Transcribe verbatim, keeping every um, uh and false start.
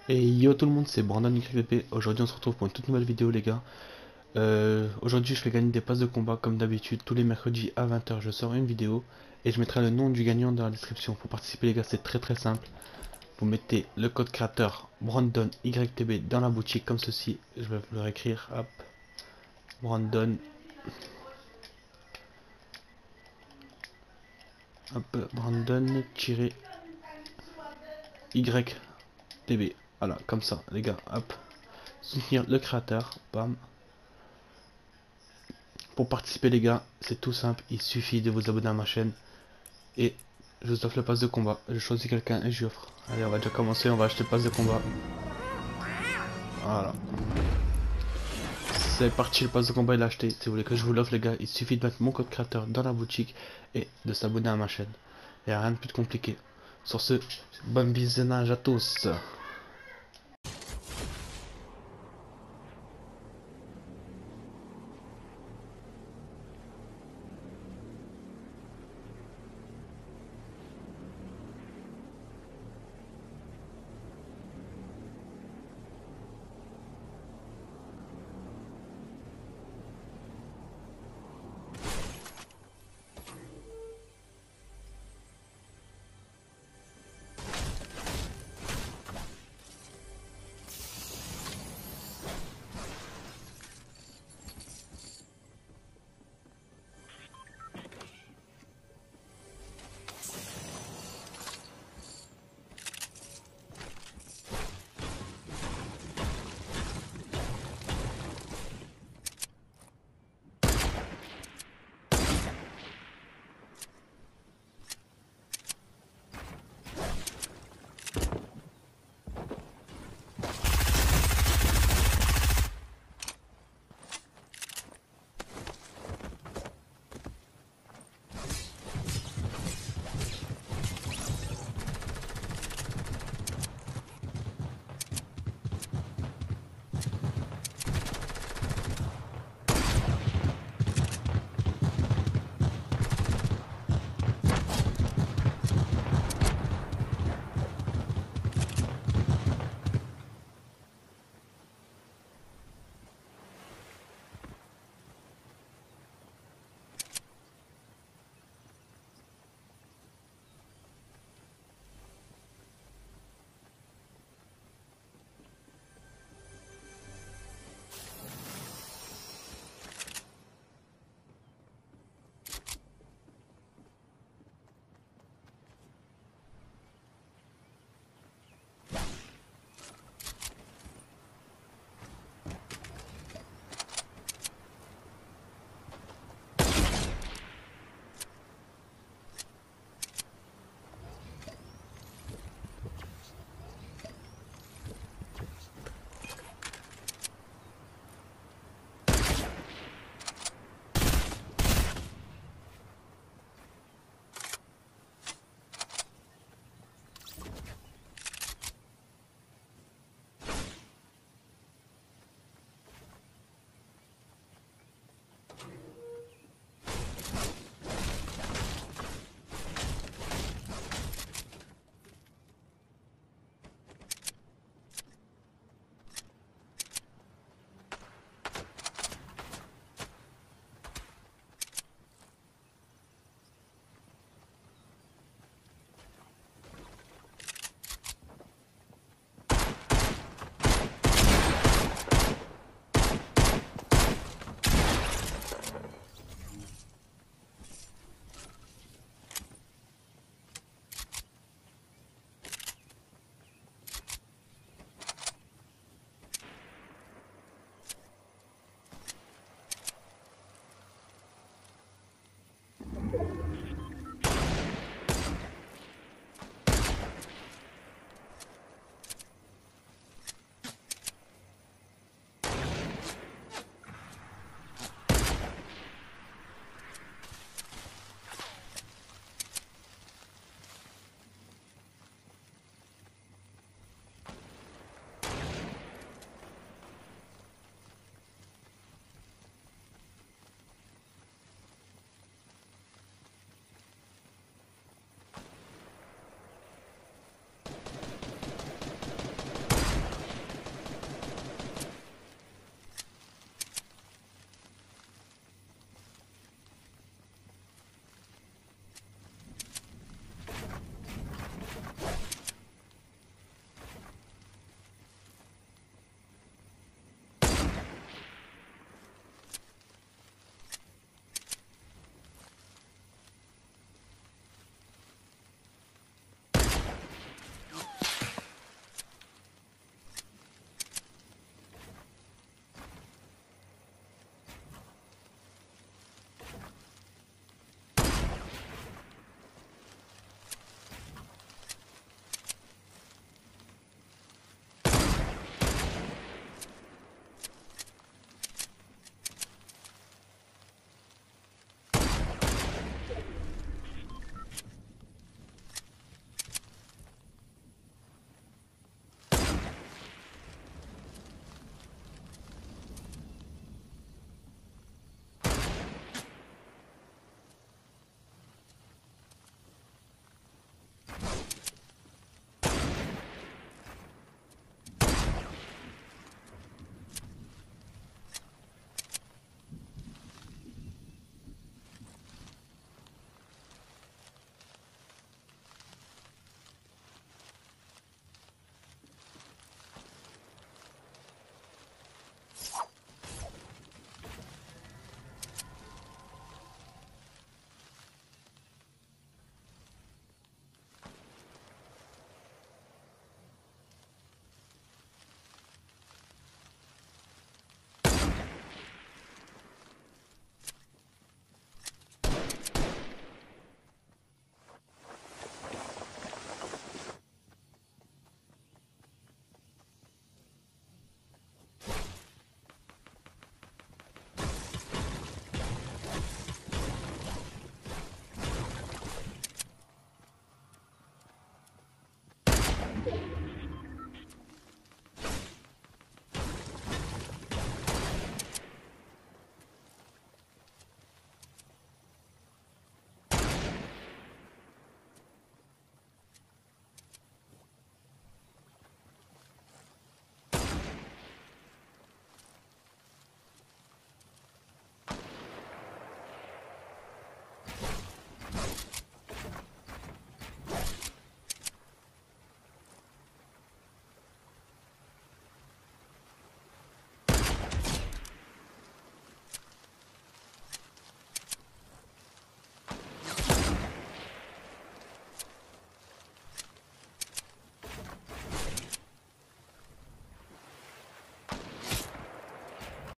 Et yo tout le monde, c'est Brandon Y V P. Aujourd'hui on se retrouve pour une toute nouvelle vidéo les gars. Euh, Aujourd'hui je fais gagner des passes de combat comme d'habitude. Tous les mercredis à vingt heures je sors une vidéo. Et je mettrai le nom du gagnant dans la description. Pour participer les gars c'est très très simple. Vous mettez le code créateur Brandon Y T B dans la boutique comme ceci. Je vais vous le réécrire. Hop. Brandon. Hop. Brandon-Y T B. Voilà, comme ça les gars. Hop. Soutenir le créateur. Bam. Pour participer les gars, c'est tout simple, il suffit de vous abonner à ma chaîne et je vous offre le pass de combat. Je choisis quelqu'un et je lui offre. Allez, on va déjà commencer, on va acheter le pass de combat. Voilà. C'est parti, le pass de combat il est acheté. Si vous voulez que je vous l'offre les gars, il suffit de mettre mon code créateur dans la boutique et de s'abonner à ma chaîne. Il n'y a rien de plus compliqué. Sur ce, bon visionnage à tous.